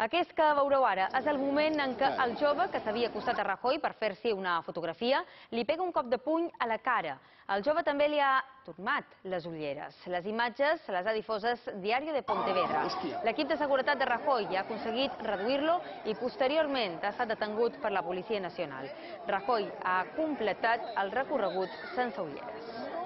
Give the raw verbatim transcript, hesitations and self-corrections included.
Aquest que veureu ara és el moment en què el jove que s'havia acostat a Rajoy per fer-s'hi una fotografia li pega un cop de puny a la cara. El jove també li ha tornat les ulleres. Les imatges les ha difoses Diario de Pontevedra. L'equip de seguretat de Rajoy ja ha aconseguit reduir-lo i posteriorment ha estat detengut per la Policia Nacional. Rajoy ha completat el recorregut sense ulleres.